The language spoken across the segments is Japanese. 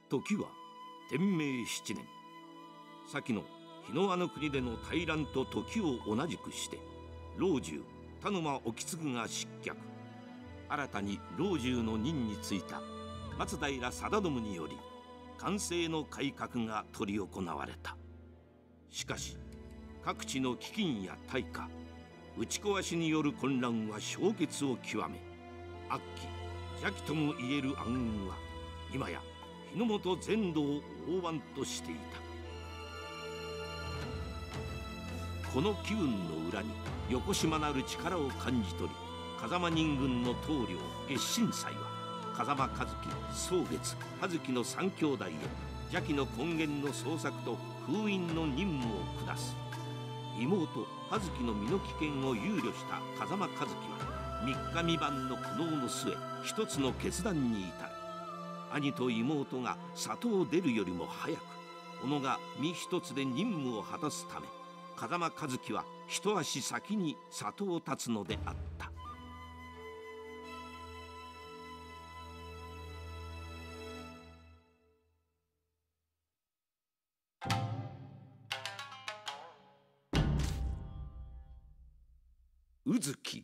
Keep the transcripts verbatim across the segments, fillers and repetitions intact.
時は天明七年、先の日の輪の国での大乱と時を同じくして老中田沼意次が失脚。新たに老中の任に就いた松平定信により寛政の改革が執り行われた。しかし各地の飢饉や大火、打ち壊しによる混乱は氷結を極め、悪鬼邪気ともいえる暗雲は今や日の本全土を覆わんとしていた。この機運の裏によこしまなる力を感じ取り、風間人軍の棟梁月神斎は風間和樹、宗月、葉月の三兄弟へ邪気の根源の捜索と封印の任務を下す。妹葉月の身の危険を憂慮した風間和樹は三日三晩の苦悩の末、一つの決断に至る。兄と妹が里を出るよりも早く小野が身一つで任務を果たすため、風間和樹は一足先に里を立つのであった。宇月。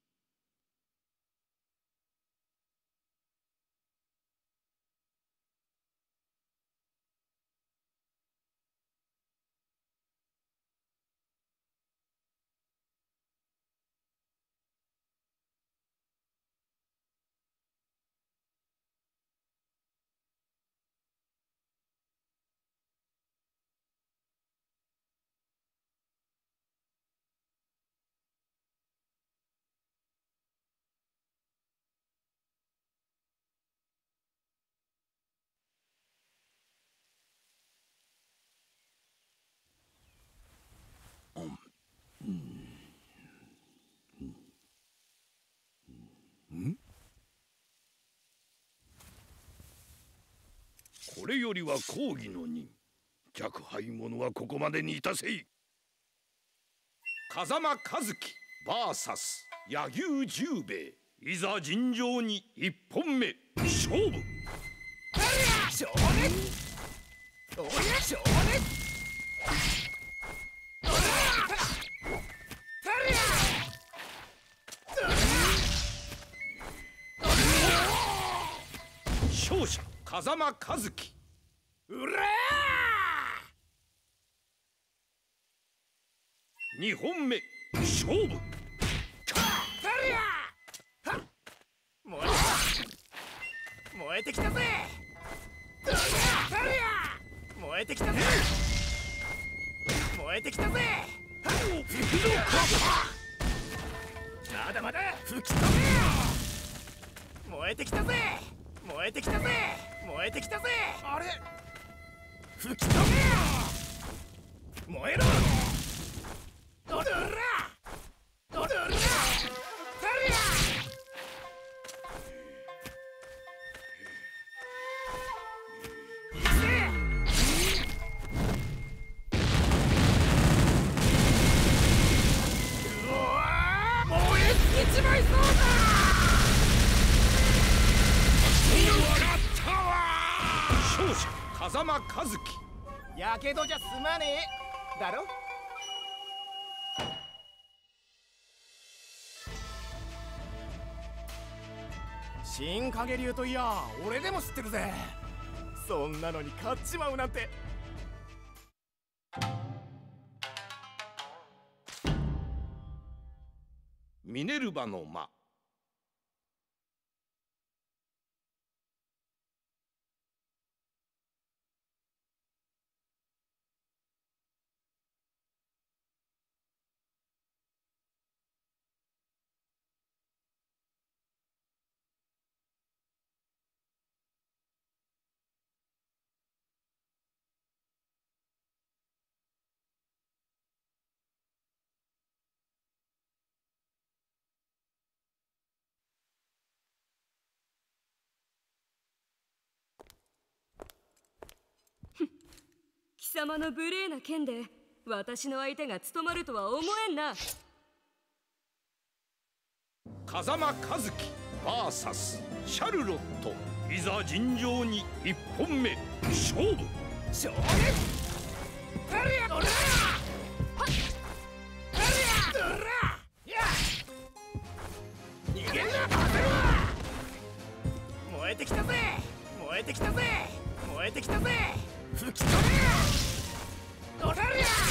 これよりは公儀の任。若輩者はここまでにいたせい。 風間和樹 ブイエス 柳生十兵衛、いざ尋常に一本目勝負。 少年おや少年勝者風間和樹。 うら二本目勝負。 燃え燃えてきたぜ。燃えてきたぜ。燃えてきたぜ。まだまだ吹き飛べ。燃えてきたぜ。燃えてきたぜ。燃えてきたぜ。あれ吹き飛べ。燃えろ。どらどらタリア。 風間和樹。 やけどじゃ済まねえだろ。新影流といや俺でも知ってるぜ。そんなのに勝っちまうなんて。 ミネルヴァの間。 貴様の無礼な剣で私の相手が務まるとは思えんな。 風間和樹 ブイエスシャルロット、いざ尋常に一本目勝負。 少年ドラドラドラや逃げんなバゼロ。燃えてきたぜ燃えてきたぜ燃えてきたぜ吹き飛べドラリア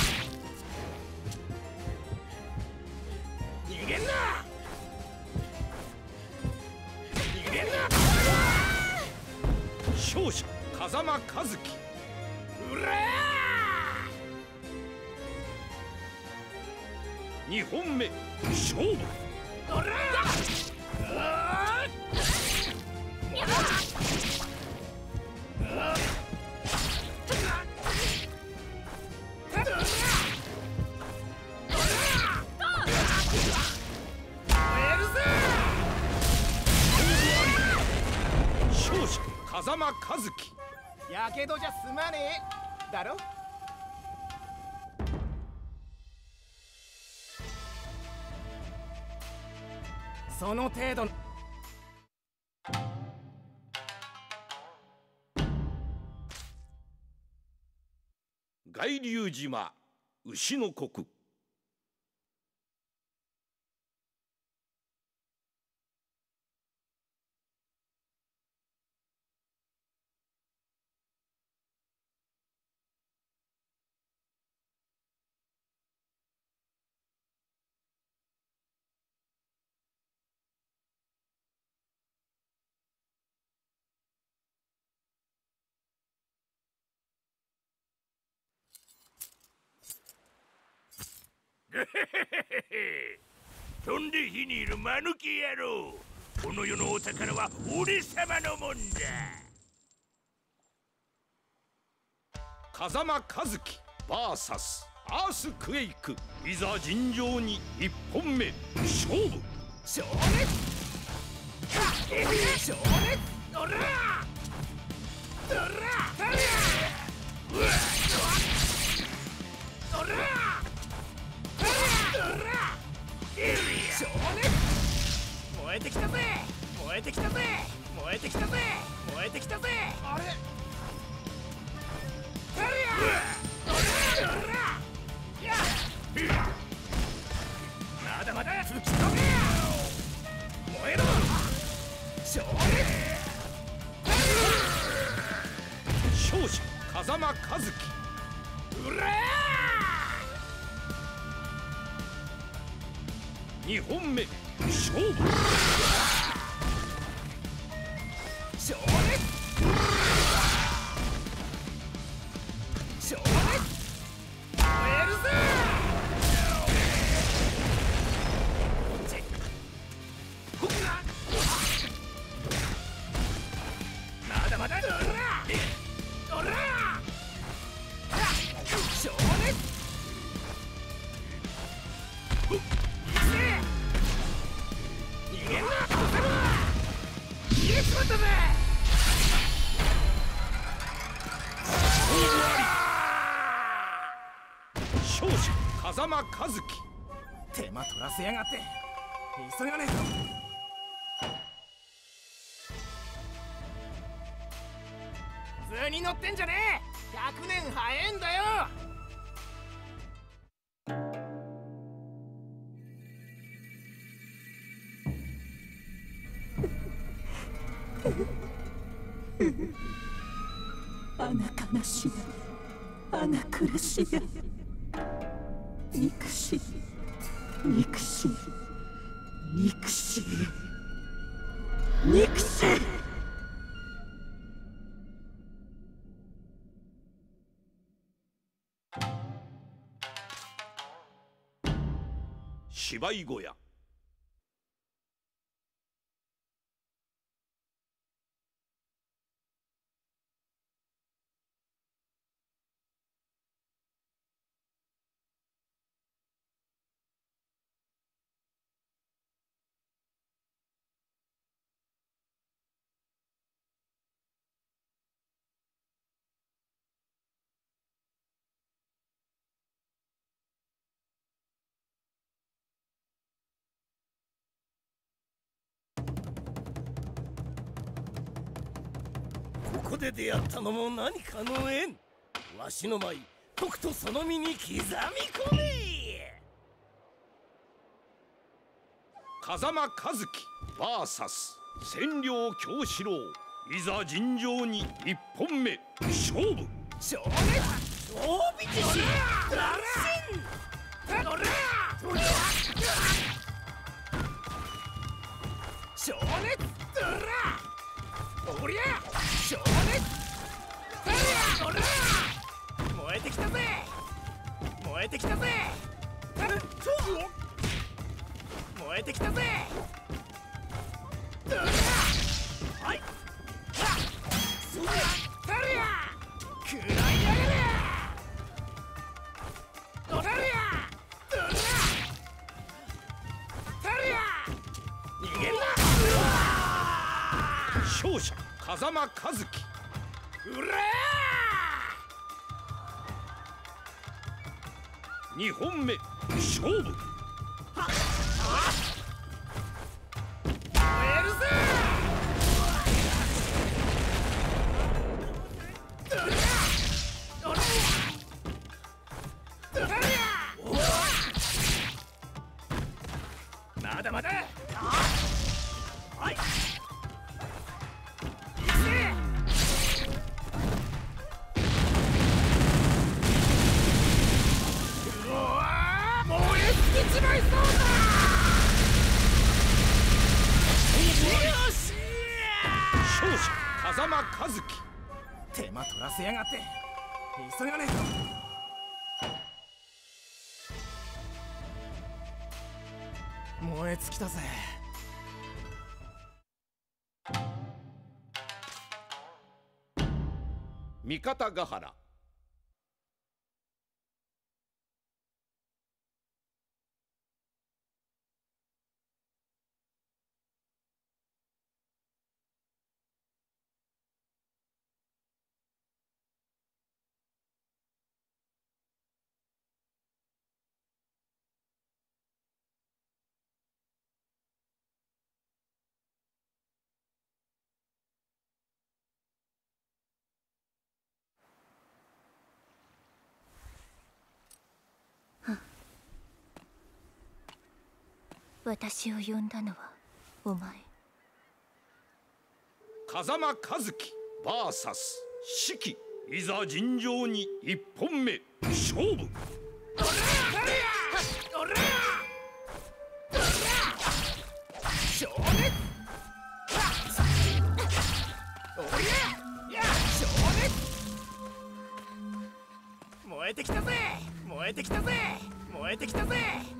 逃げんな逃げんな勝者風間和樹。 うらにほんめ勝負。 ドラ勝者風間和樹。 やけどじゃ済まねえだろ。その程度。 巌流島牛の国。 飛んで火にいる間抜け野郎。この世のお宝は俺様のもんだ。 風間和樹 ブイエス アースクエイク、いざ尋常に一本目勝負。 少年少年ドラドラドラドラ少年燃えてきたぜ燃えてきたぜ燃えてきたぜ燃えてきたぜ。あれドラドラやまだまだ吹き飛べ燃えろ少年。 勝者風間和樹。 うらにほんめ勝負。 少年少年燃えるぜ。まだまだドラドラ少年逃げんなバゼロ。逃げちまったぜ。 勝者風間和樹。 手間取らせやがって急がねえと。図に乗ってんじゃねえ。ひゃくねん早えんだよ。 穴悲しや穴苦しや憎し憎し憎し憎し。 芝居小屋。 ここで出会ったのも何かの縁。わしの舞とくとその身に刻み込め。 風間和樹 ブイエス 千両京四郎。いざ尋常に一本目勝負。 少年大火消し乱心。おら少年おらおりゃ少年おら燃えてきたぜ燃えてきたぜ燃えてきたぜ。はいそりゃたりゃ食らいやがれ。おたりゃどらたりゃ逃げるな。 勝者風間和樹。 うらにほんめ勝負。 燃えるぜ。まだまだ。はい。行くぜ。うわー、燃え尽きちまいそうだ。よし。 勝者風間和樹。 手間取らせやがって急がねえと。燃え尽きたぜ。 三方ヶ原。 私を呼んだのはお前。 風間和樹 ブイエス 四季。いざ尋常に一本目勝負。 おらおらおら少年おりゃや少年燃えてきたぜ燃えてきたぜ燃えてきたぜ。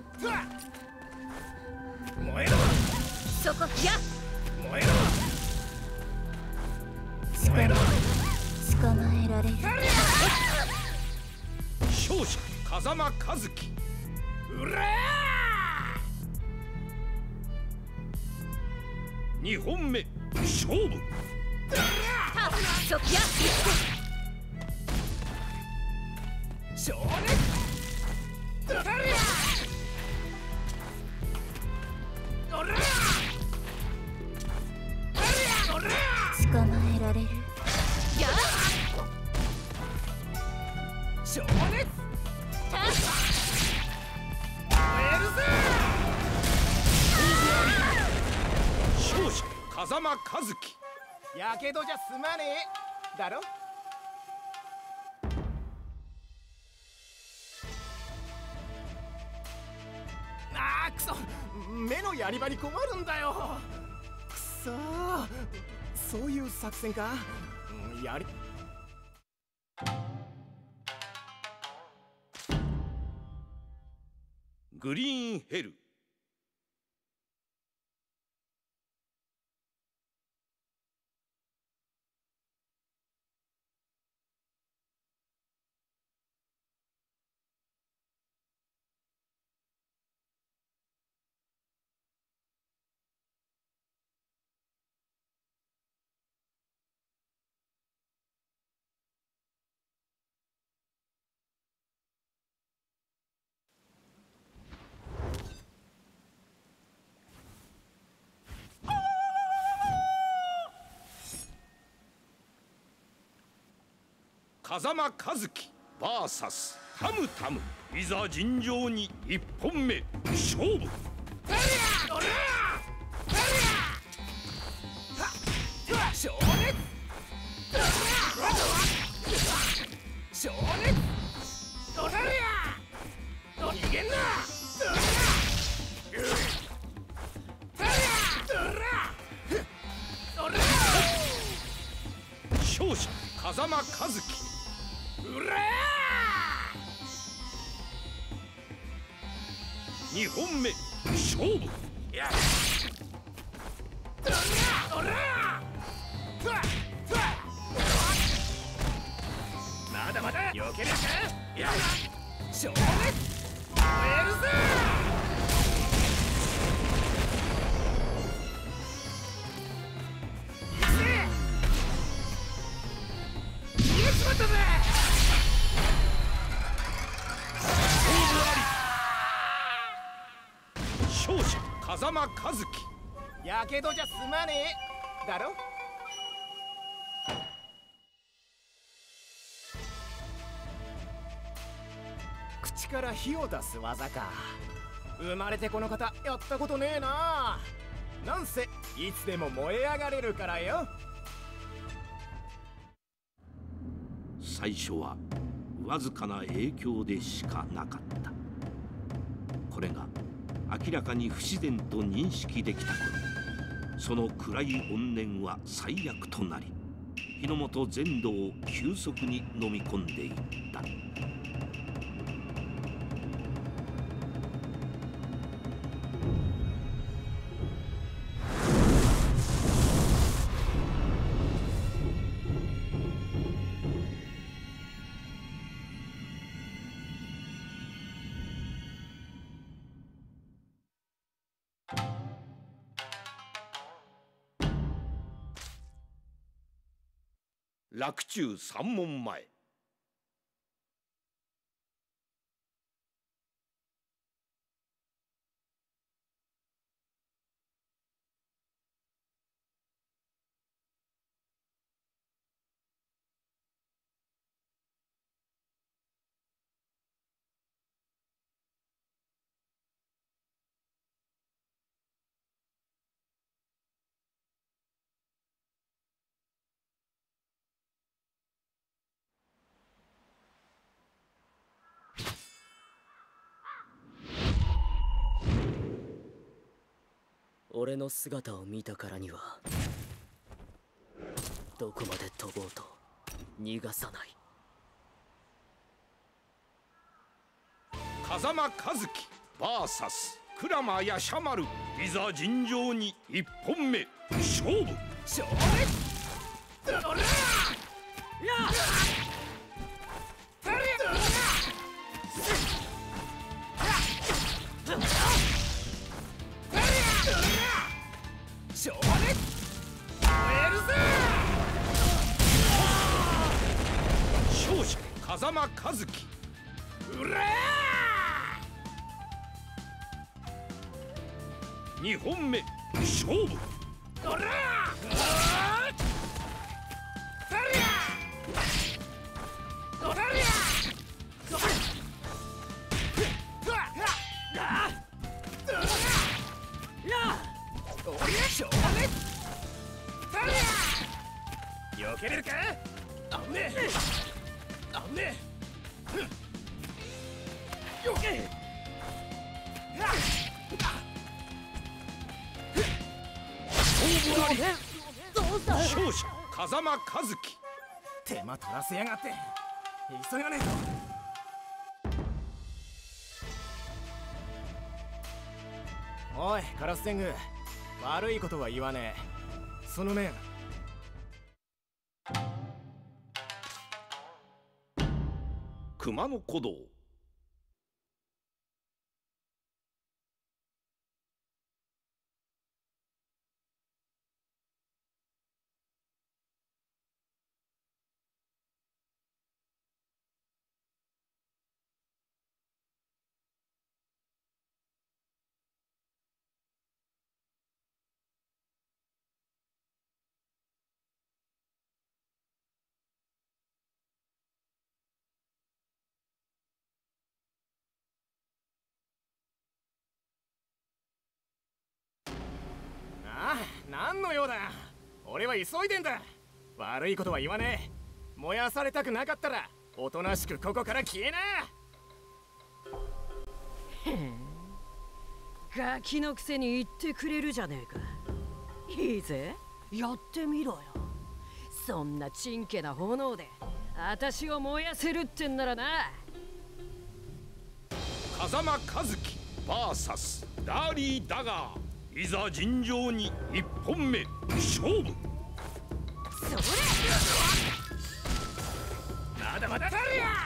燃えろそこや燃えろ捕まえ捕まえられる。 勝者風間和樹。 うらにほんめ勝負。 そや少年おらおらおら捕まえられる。 や少年燃えるぜ。 勝者風間和樹。 やけどじゃ済まねえだろ。あーくそ目のやり場に困るんだよ。くそーそういう作戦か。うんやりグリーンヘル。 風間和樹 ブイエス タムタム。いざ尋常に一本目勝負。 少年少年ドラリア逃げんな勝者風間和樹。 うらにほんめ勝負。 やおらまだまだ避けるかや少年燃えるぜいけ逃げちまったぜ勝者風間和樹。 やけどじゃすまねえだろ。口から火を出す技か。生まれてこの方やったことねえな。なんせいつでも燃え上がれるからよ。 最初はわずかな影響でしかなかった。これが明らかに不自然と認識できた頃、その暗い怨念は最悪となり、日の本全土を急速に飲み込んでいった。 洛中三門前。 俺の姿を見たからにはどこまで飛ぼうと逃がさない。 風間和樹 ブイエス 鞍馬やしゃ丸。いざ尋常に一本目勝負。 少年ドラや少年燃えるぜ勝者風間和樹。 うらにほんめ勝負。 ドラドラリアおりゃ少年タリア避けれるか。あぶねえあぶねえよけ勝負あり。勝者風間和樹。 手間取らせやがって急がねえと。おいカラス天狗、悪いことは言わねえ。その面熊野古道。 何の用だ。俺は急いでんだ。悪いことは言わねえ。燃やされたくなかったらおとなしくここから消えな。 へえ、ガキのくせに言ってくれるじゃねえか。いいぜ、やってみろよ。そんなちんけな炎で私を燃やせるってんならな。 風間和樹 ブイエス ダーリー・ダガー、いざ尋常にいっぽんめ勝負。 それまだまだだりゃ。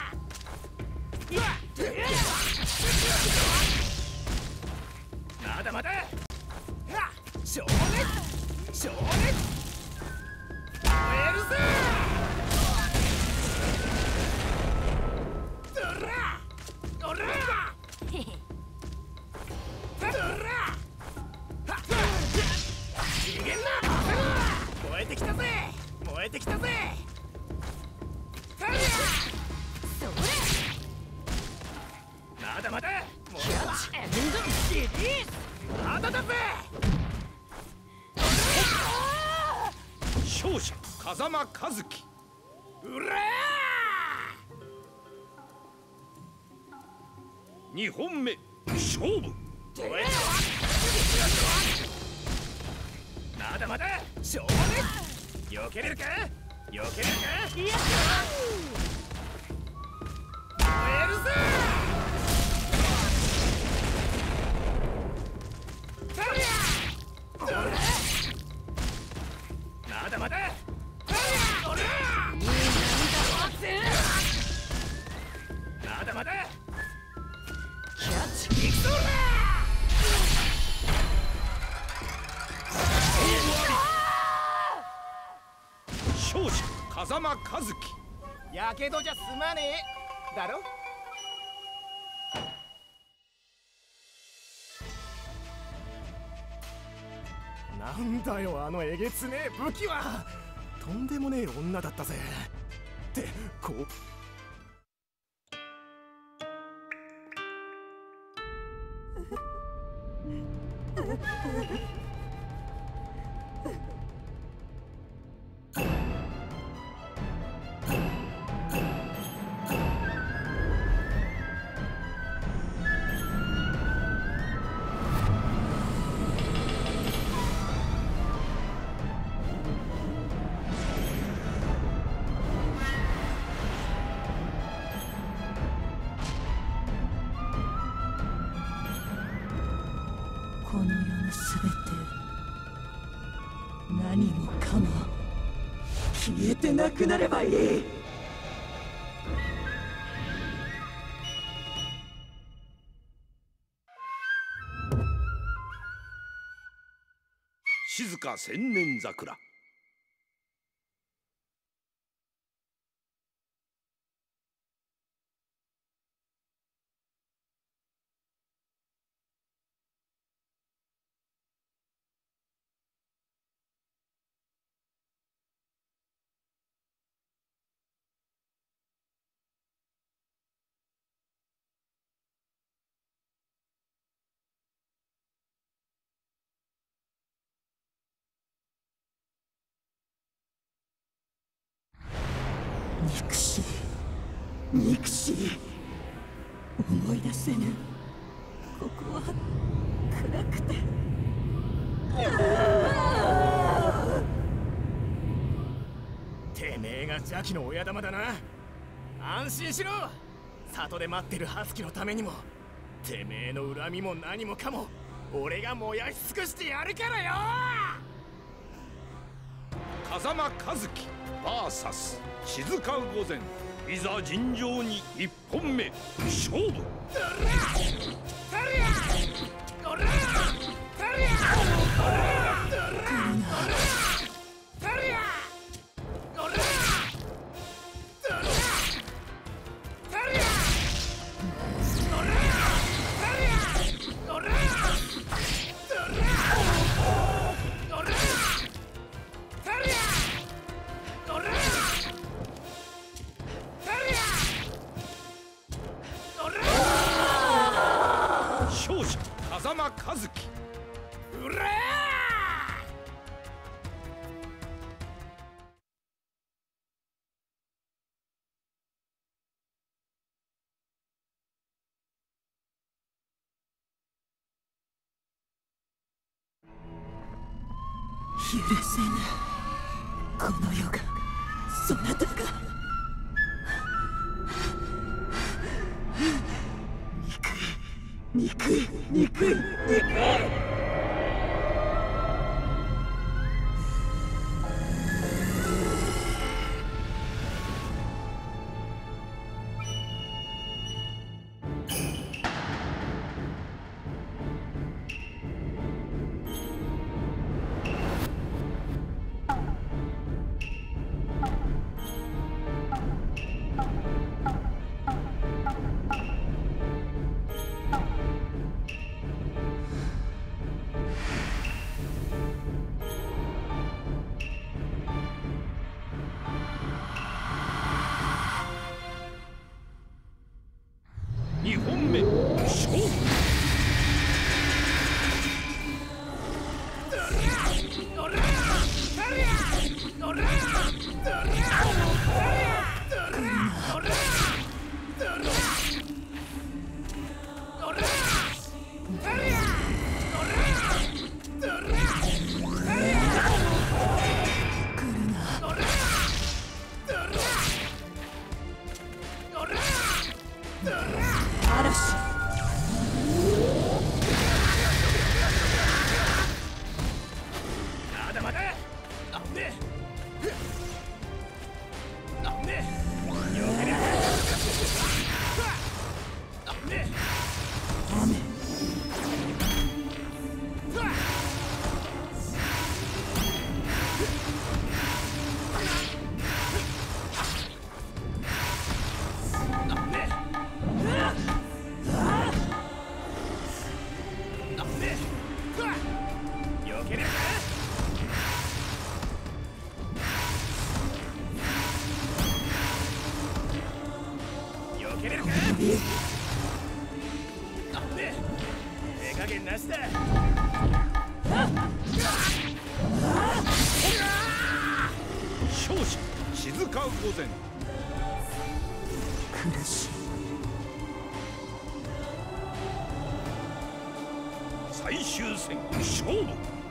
まだまだ少年少年燃えるぜ。ドラドラドラ逃げんな。燃えてきたぜ燃えてきたぜ。タリアそれまだまだもうキャッチエンドリリース。 まだだぜ。 勝者風間和樹。 うらーにほんめ勝負。 燃えまだまだ少年避けれるか避けれるか。 いや燃えるぜ。タリアドラまだまだタリアドラまだまだキャッチ行くぞー。 勝者風間和樹。 やけどじゃ済まねえだろ。なんだよあのえげつねえ武器は。とんでもねえ女だったぜ。ってこうこの世のすべて何もかも消えてなくなればいい。 静か千年桜。 憎しい憎しい。思い出せぬ。ここは暗くて。 てめえが邪気の親玉だな。安心しろ。里で待ってるハスキのためにもてめえの恨みも何もかも俺が燃やし尽くしてやるからよ。 風間和樹 ブイエス 静か御前、いざ尋常にいっぽんめ勝負。 タリアドラタリアドラタリアドラタリアドラタリアドラタリアドラドラドラタリアドラ勝者風間和樹。 うら許せぬ。この世がそなたが憎い憎い憎い憎い。 にほんめ勝負。勝者静か御前。 苦しい。 最終戦勝負。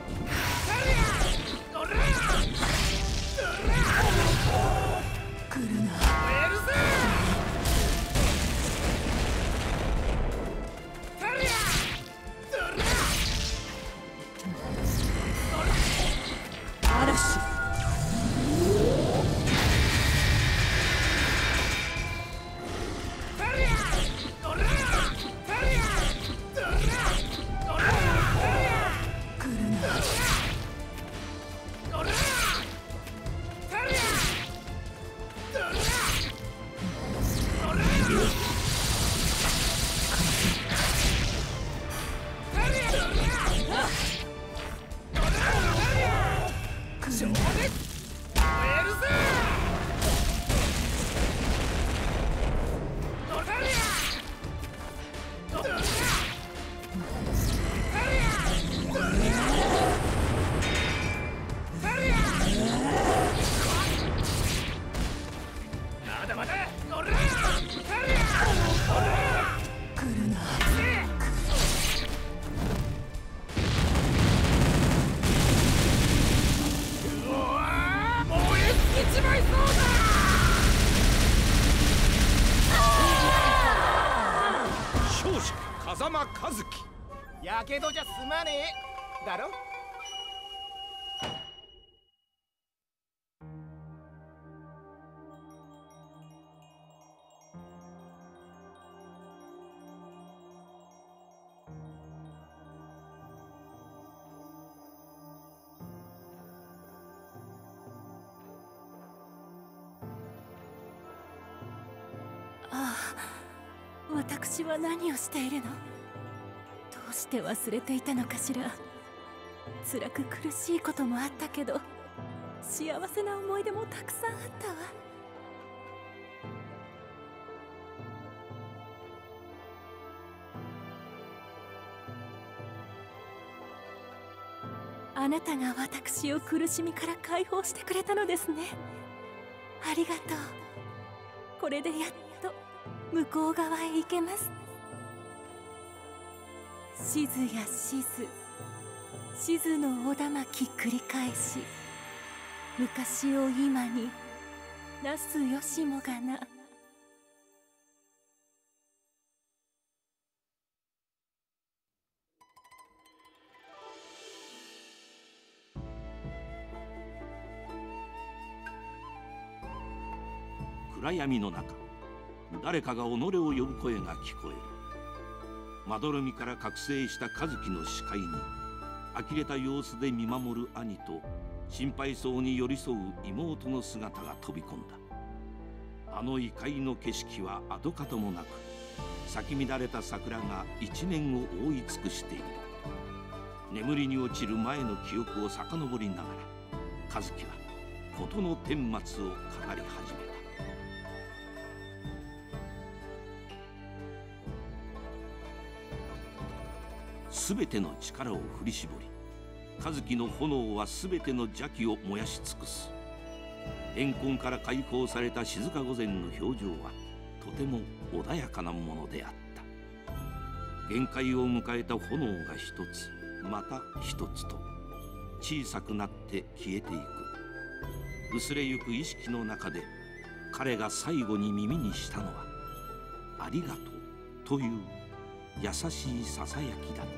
来るな。 風間和樹。 やけどじゃ済まねえだろ。 ああ、私は何をしているの？どうして忘れていたのかしら。辛く苦しいこともあったけど、幸せな思い出もたくさんあったわ。あなたが私を苦しみから解放してくれたのですね。ありがとう。これでやっと向こう側へ行けます。しずやしず、 静のおだまき繰り返し、昔を今になすよしもがな。 暗闇の中、誰かが己を呼ぶ声が聞こえる。まどろみから覚醒した和樹の視界に、呆れた様子で見守る兄と心配そうに寄り添う妹の姿が飛び込んだ。あの異界の景色は跡形もなく、咲き乱れた桜が一面を覆い尽くしている。眠りに落ちる前の記憶を遡りながら、和樹は事の顛末を語り始めた。すべての力を振り絞り、和樹の炎はすべての邪気を燃やし尽くす。怨恨から解放された静御前の表情はとても穏やかなものであった。限界を迎えた炎が一つまた一つと小さくなって消えていく。薄れゆく意識の中で彼が最後に耳にしたのは「ありがとう」という優しいささやきだった。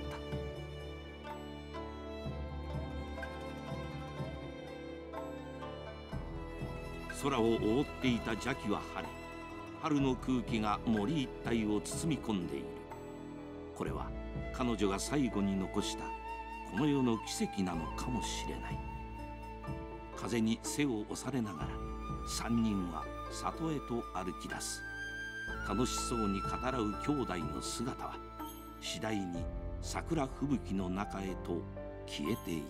空を覆っていた邪気は晴れ、春の空気が森一帯を包み込んでいる。これは彼女が最後に残したこの世の奇跡なのかもしれない。風に背を押されながら三人は里へと歩き出す。楽しそうに語らう兄弟の姿は次第に桜吹雪の中へと消えていった。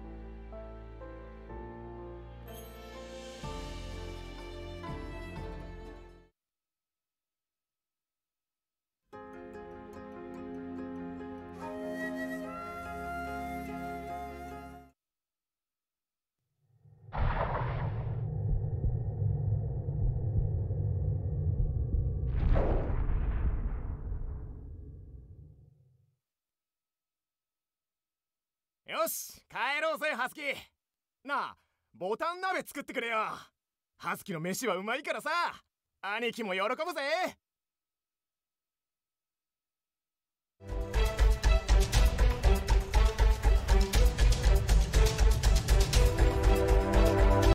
よし、帰ろうぜ、ハスキ。なあ、ボタン鍋作ってくれよ。ハスキの飯はうまいからさ。兄貴も喜ぶぜ。